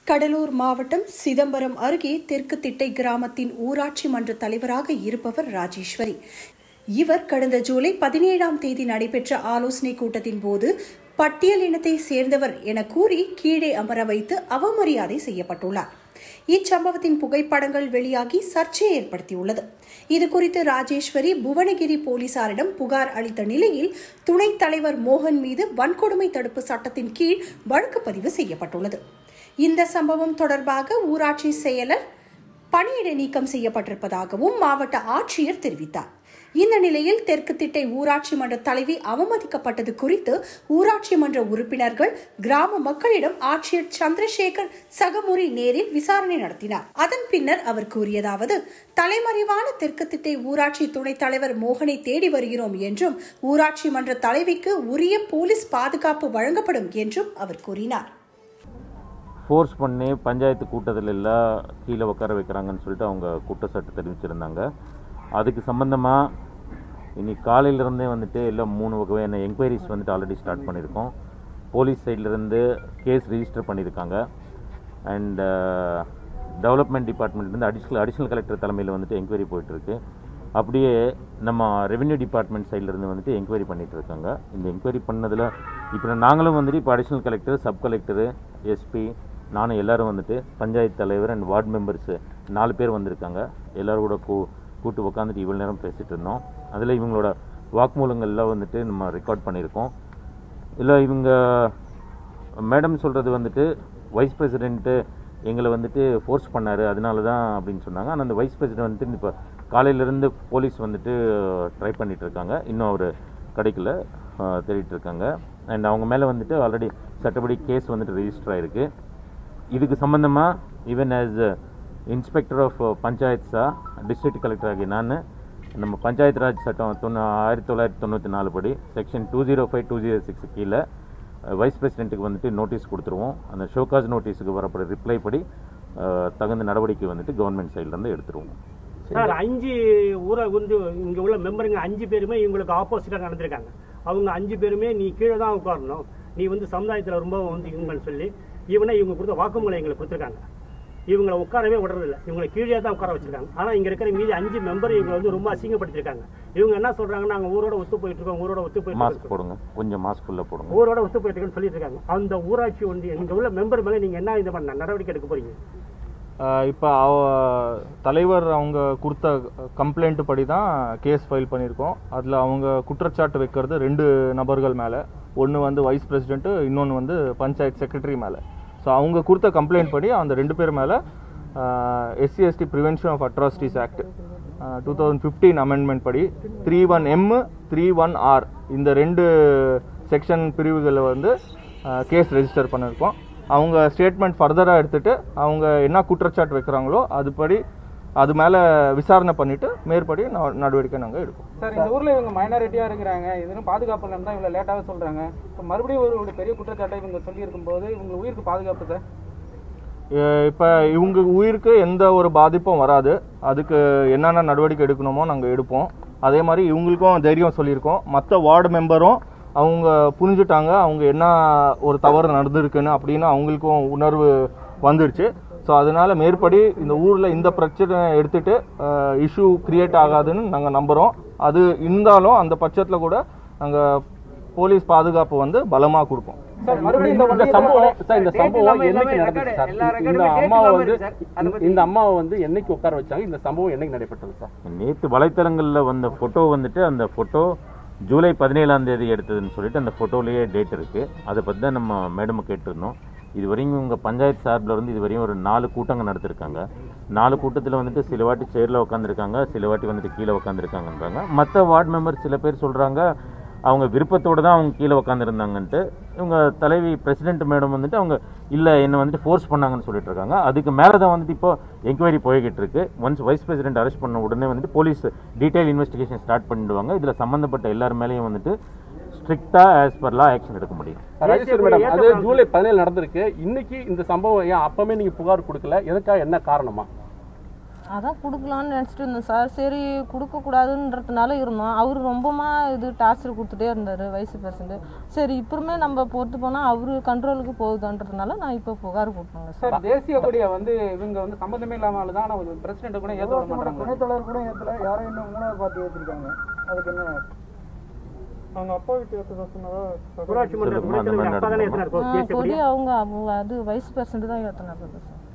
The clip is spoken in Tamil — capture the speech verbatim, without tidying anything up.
கடலூர் மாவட்டம் சிதம்பரம் அருகே தெற்கு திட்டை கிராமத்தின் ஊராட்சி மன்ற தலைவராக இருப்பவர் ராஜேஸ்வரி. இவர் கடந்த ஜூலை பதினேழாம் தேதி நடைபெற்ற ஆலோசனை கூட்டத்தின் போது பட்டியல் இனத்தை சேர்ந்தவர் என கூறி கீழே அமர வைத்து அவமரியாதை செய்யப்பட்டுள்ளார். இச்சம்பவத்தின் புகைப்படங்கள் வெளியாகி சர்ச்சையை ஏற்படுத்தியுள்ளது. இதுகுறித்து ராஜேஸ்வரி புவனகிரி போலீசாரிடம் புகார் அளித்த நிலையில் துணைத் தலைவர் மோகன் மீது வன்கொடுமை தடுப்பு சட்டத்தின் கீழ் வழக்கு பதிவு செய்யப்பட்டுள்ளது. இந்த சம்பவம் தொடர்பாக ஊராட்சி செயலர் பணியிடை நீக்கம் செய்யப்பட்டிருப்பதாகவும் மாவட்ட ஆட்சியர் தெரிவித்தார். இந்த நிலையில் தெற்கு திட்டை ஊராட்சி மன்ற தலைவி அவமதிக்கப்பட்டது குறித்து ஊராட்சி மன்ற உறுப்பினர்கள் கிராம மக்களிடம் ஆட்சியர் சந்திரசேகர் சகமுரி நேரில் விசாரணை நடத்தினார். அதன் பின்னர் அவர் கூறியதாவது: தலைமறைவான தெற்கு திட்டை ஊராட்சி துணைத் தலைவர் மோகனை தேடி வருகிறோம் என்றும் ஊராட்சி மன்ற தலைவிக்கு உரிய போலீஸ் பாதுகாப்பு வழங்கப்படும் என்றும் அவர் கூறினார். ஃபோர்ஸ் பண்ணி பஞ்சாயத்து கூட்டத்தில் எல்லாம் கீழே உட்கார வைக்கிறாங்கன்னு சொல்லிட்டு அவங்க குற்றச்சாட்டு தெரிவிச்சிருந்தாங்க. அதுக்கு சம்பந்தமாக இன்னைக்கு காலையிலேருந்தே வந்துட்டு எல்லாம் மூணு வகையான என்கொயரிஸ் வந்துட்டு ஆல்ரெடி ஸ்டார்ட் பண்ணியிருக்கோம். போலீஸ் சைட்லேருந்து கேஸ் ரிஜிஸ்டர் பண்ணியிருக்காங்க. அண்ட் டெவலப்மெண்ட் டிபார்ட்மெண்ட்லேருந்து அடிஷ்னல் அடிஷ்னல் கலெக்டர் தலைமையில் வந்துட்டு என்கொயரி போயிட்டுருக்கு. அப்படியே நம்ம ரெவென்யூ டிபார்ட்மெண்ட் சைட்லேருந்து வந்துட்டு என்கொயரி பண்ணிகிட்டு இருக்காங்க. இந்த என்கொயரி பண்ணதில் இப்போ நாங்களும் வந்துட்டு இப்போ additional collector, sub collector, SP, நானும் எல்லோரும் வந்துட்டு பஞ்சாயத்து தலைவர் அண்ட் வார்டு மெம்பர்ஸு நாலு பேர் வந்திருக்காங்க. எல்லோரும் கூட கூ கூட்டு உட்காந்துட்டு இவ்வளோ நேரம் பேசிகிட்டு இருந்தோம். அதில் இவங்களோட வாக்குமூலங்கள்லாம் வந்துட்டு நம்ம ரெக்கார்ட் பண்ணியிருக்கோம். இல்லை இவங்க மேடம் சொல்கிறது வந்துட்டு வைஸ் பிரசிடென்ட்டு எங்களை வந்துட்டு ஃபோர்ஸ் பண்ணார், அதனால தான் அப்படின்னு சொன்னாங்க. ஆனால் அந்த வைஸ் பிரசிடென்ட் வந்துட்டு இப்போ காலையிலேருந்து போலீஸ் வந்துட்டு ட்ரை பண்ணிகிட்டு இருக்காங்க. இன்னும் அவர் கிடைக்கல, தேடிட்டு இருக்காங்க. அண்ட் அவங்க மேலே வந்துட்டு ஆல்ரெடி சட்டப்படி கேஸ் வந்துட்டு ரெஜிஸ்டர் ஆகிருக்கு. இதுக்கு சம்மந்தமாக ஈவன் ஆஸ் இன்ஸ்பெக்டர் ஆஃப் பஞ்சாயத்ஸா டிஸ்ட்ரிக்ட் கலெக்டர் ஆகிய நான் நம்ம பஞ்சாயத்து ராஜ் சட்டம் தொண்ணூ ஆயிரத்தி தொள்ளாயிரத்தி தொண்ணூற்றி நாலு படி section two zero five two zero six கீழே வைஸ் பிரசிடென்ட்டுக்கு வந்துட்டு நோட்டீஸ் கொடுத்துருவோம். அந்த ஷோகாஸ் நோட்டீஸுக்கு வரப்படுற ரிப்ளை படி தகுந்த நடவடிக்கை வந்துட்டு கவர்மெண்ட் சைட்லேருந்து எடுத்துருவோம். சார், அஞ்சு ஊரை வந்து இங்கே உள்ள மெம்பருங்க அஞ்சு பேருமே இவங்களுக்கு ஆப்போசிட்டாக நடந்திருக்காங்க. அவங்க அஞ்சு பேருமே நீ கீழே தான் உட்காரணும், நீ வந்து சமுதாயத்தில் ரொம்ப வந்து இவங்கன்னு சொல்லி இவனை இவங்க கொடுத்த வாக்குமூலம் எங்களுக்கு கொடுத்துருக்காங்க. இவங்களை உட்காரவே விடுறதில்ல, இவங்களை கீழே தான் உட்கார வச்சிருக்காங்க. ஆனால் இங்கே இருக்கிற மீதி அஞ்சு மெம்பர் இவங்களை வந்து ரொம்ப அசிங்கப்படுத்திருக்காங்க. இவங்க என்ன சொல்றாங்க, நாங்கள் ஊரோட ஒத்து போயிட்டு இருக்கோம், ஊரோட ஒத்து போயிட்டு மாஸ்க் போடுங்க, கொஞ்சம் மாஸ்க் உள்ள போடுங்க, ஊரோட ஒத்து போயிட்டு இருக்கேன்னு சொல்லிட்டு இருக்காங்க. அந்த ஊராட்சி வந்து இங்கே உள்ள மெம்பர் மேலே நீங்கள் என்ன இது பண்ண நடவடிக்கை எடுக்க போறீங்க? இப்போ தலைவர் அவங்க கொடுத்த கம்ப்ளைண்ட் படி தான் கேஸ் ஃபைல் பண்ணியிருக்கோம். அதில் அவங்க குற்றச்சாட்டு வைக்கிறது ரெண்டு நபர்கள் மேலே, ஒன்று வந்து வைஸ் பிரசிடென்ட்டு, இன்னொன்று வந்து பஞ்சாயத்து செக்ரட்டரி மேலே. ஸோ அவங்க கொடுத்த கம்ப்ளைண்ட் படி அந்த ரெண்டு பேர் மேலே SC ST prevention of atrocities act two thousand fifteen amendment படி three one M three one R இந்த ரெண்டு செக்ஷன் பிரிவுகளில் வந்து கேஸ் ரெஜிஸ்டர் பண்ணியிருக்கோம். அவங்க ஸ்டேட்மெண்ட் ஃபர்தராக எடுத்துகிட்டு அவங்க என்ன குற்றச்சாட்டு வைக்கிறாங்களோ அதுபடி அது மேலே விசாரணை பண்ணிவிட்டு மேற்படி நடவடிக்கை நாங்கள் எடுப்போம். சார், இந்த ஊரில் இவங்க மைனாரிட்டியாக இருக்கிறாங்க, இதுவும் பாதுகாப்பு இல்லைன்னு தான் இவ்வளோ லேட்டாக சொல்கிறாங்க. இப்போ மறுபடியும் ஒரு பெரிய குற்றச்சாட்டை இவங்க சொல்லியிருக்கும் போது இவங்க உயிருக்கு பாதுகாப்பு சார்? இப்போ இவங்க உயிருக்கு எந்த ஒரு பாதிப்பும் வராது. அதுக்கு என்னென்ன நடவடிக்கை எடுக்கணுமோ நாங்கள் எடுப்போம். அதே மாதிரி இவங்களுக்கும் தைரியம் சொல்லியிருக்கோம். மற்ற வார்டு மெம்பரும் அவங்க புரிஞ்சுட்டாங்க அவங்க என்ன ஒரு தவறு நடந்திருக்குன்னு அப்படின்னு அவங்களுக்கும் உணர்வு வந்துடுச்சு. ஸோ அதனால் மேற்படி இந்த ஊரில் இந்த பிரச்சனை எடுத்துகிட்டு இஷ்யூ கிரியேட் ஆகாதுன்னு நாங்கள் நம்புகிறோம். அது இருந்தாலும் அந்த பட்சத்தில் கூட நாங்கள் போலீஸ் பாதுகாப்பு வந்து பலமாக கொடுப்போம். இந்த சம்பவம் சார் இந்த சம்பவம் என்னைக்கு நடந்துச்சு சார்? இந்த அம்மாவை வந்து இந்த அம்மாவை வந்து என்னைக்கு உட்கார வச்சாங்க? இந்த சம்பவம் என்னைக்கு நடைபெற்றது சார்? நேற்று வலைத்தளங்களில் வந்த ஃபோட்டோ வந்துட்டு அந்த ஃபோட்டோ ஜூலை பதினேழாம் தேதி எடுத்ததுன்னு சொல்லிட்டு அந்த ஃபோட்டோலேயே டேட் இருக்குது. அதை பற்றி தான் நம்ம மேடமை கேட்டிருந்தோம். இது வரையும் உங்கள் பஞ்சாயத்து சார்பில் வந்து இது வரையும் ஒரு நாலு கூட்டங்கள் நடத்திருக்காங்க. நாலு கூட்டத்தில் வந்துட்டு சில வாட்டி சேரில் உட்காந்துருக்காங்க, சில வாட்டி வந்துட்டு கீழே உட்காந்துருக்காங்கன்றாங்க. மற்ற வார்டு மெம்பர் சில பேர் சொல்கிறாங்க அவங்க விருப்பத்தோடு தான் அவங்க கீழே உட்காந்துருந்தாங்கன்ட்டு. இவங்க தலைவி பிரசிடென்ட் மேடம் வந்துட்டு அவங்க இல்லை என்னை வந்துட்டு ஃபோர்ஸ் பண்ணாங்கன்னு சொல்லிட்டு இருக்காங்க. அதுக்கு மேலே தான் வந்துட்டு இப்போ என்கொயரி போய்கிட்டு இருக்கு. ஒன்ஸ் வைஸ் பிரசிடென்ட் அரெஸ்ட் பண்ண உடனே வந்துட்டு போலீஸ் டீட்டெயில் இன்வெஸ்டிகேஷன் ஸ்டார்ட் பண்ணிடுவாங்க. இதில் சம்மந்தப்பட்ட எல்லார் மேலேயும் வந்துட்டு ஸ்ட்ரிக்டா ஆஸ் பர் லா ஆக்ஷன் எடுக்க முடியும். ராஜேஸ்வரி மேடம், அது ஜூலை பதினேழு நடந்திருக்கு. இன்னைக்கு இந்த சம்பவம் ஏன் அப்பவே நீங்க புகார் கொடுக்கல? எதுக்காக, என்ன காரணமா? அதான் கொடுக்கலான்னு நினச்சிட்டு இருந்தேன் சார். சரி கொடுக்கக்கூடாதுன்றதுனால இருந்தோம். அவர் ரொம்பமா இது டார்ச்சர் கொடுத்துட்டே இருந்தார் வைஸ் பிரசிடண்ட். சரி இப்பவுமே நம்ம பொறுத்து போனால் அவர் கண்ட்ரோலுக்கு போகுதுன்றதுனால நான் இப்போ புகார் கொடுப்பேங்க சார். தேசிய கொடியை வந்து இவங்க வந்து சம்மந்தமே இல்லாமல் தான் பிரசிடென்ட் கூட ஏற்ற விட மாட்டாங்க. துணைத்தலைவர் கூட ஏற்றல, யாரும் இன்னும் மூணாவது பார்த்து ஏற்றிருக்காங்க. அதுக்கு என்ன அவங்க அப்பா வீட்டு ஏற்றதா சொன்னதா? ஊராட்சி மன்ற துணைத் தலைவர் அப்பா தானே ஏற்றினார் கொடி அவங்க அது வைஸ் பிரசிடண்ட் தான் ஏற்றினார் சார்.